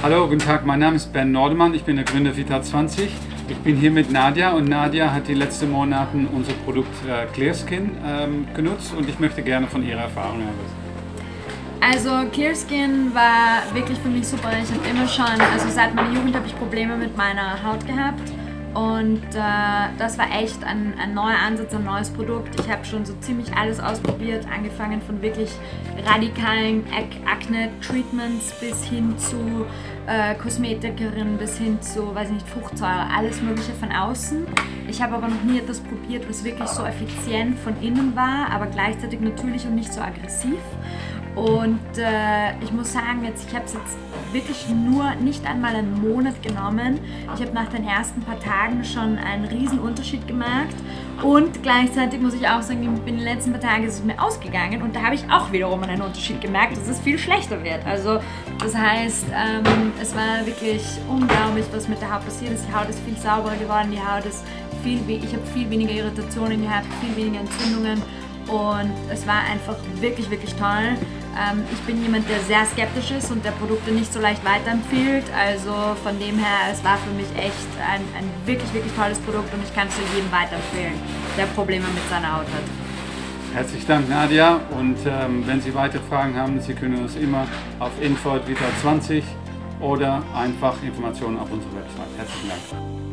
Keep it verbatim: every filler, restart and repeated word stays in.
Hallo, guten Tag, mein Name ist Ben Nordemann, ich bin der Gründer Vita zwanzig. Ich bin hier mit Nadia und Nadia hat die letzten Monate unser Produkt äh, Clearskin ähm, genutzt und ich möchte gerne von ihrer Erfahrung wissen. Also Clearskin war wirklich für mich super. Ich habe immer schon, also seit meiner Jugend habe ich Probleme mit meiner Haut gehabt. Und äh, das war echt ein, ein neuer Ansatz, ein neues Produkt. Ich habe schon so ziemlich alles ausprobiert, angefangen von wirklich radikalen Akne-Treatments bis hin zu äh, Kosmetikerin, bis hin zu, weiß ich nicht, Fruchtsäure, alles mögliche von außen. Ich habe aber noch nie etwas probiert, was wirklich so effizient von innen war, aber gleichzeitig natürlich und nicht so aggressiv. Und äh, ich muss sagen, jetzt, ich habe es jetzt wirklich nur nicht einmal einen Monat genommen. Ich habe nach den ersten paar Tagen schon einen riesen Unterschied gemerkt. Und gleichzeitig muss ich auch sagen, in den letzten paar Tagen ist es mir ausgegangen und da habe ich auch wiederum einen Unterschied gemerkt, dass es viel schlechter wird. Also das heißt, ähm, es war wirklich unglaublich, was mit der Haut passiert ist. Die Haut ist viel sauberer geworden, die Haut ist viel, ich habe viel weniger Irritationen gehabt, viel weniger Entzündungen. Und es war einfach wirklich, wirklich toll. Ähm, ich bin jemand, der sehr skeptisch ist und der Produkte nicht so leicht weiterempfiehlt. Also von dem her, es war für mich echt ein, ein wirklich, wirklich tolles Produkt und ich kann es jedem weiterempfehlen, der Probleme mit seiner Haut hat. Herzlichen Dank, Nadia. Und ähm, wenn Sie weitere Fragen haben, Sie können uns immer auf info at vita zwanzig oder einfach Informationen auf unserer Website. Herzlichen Dank.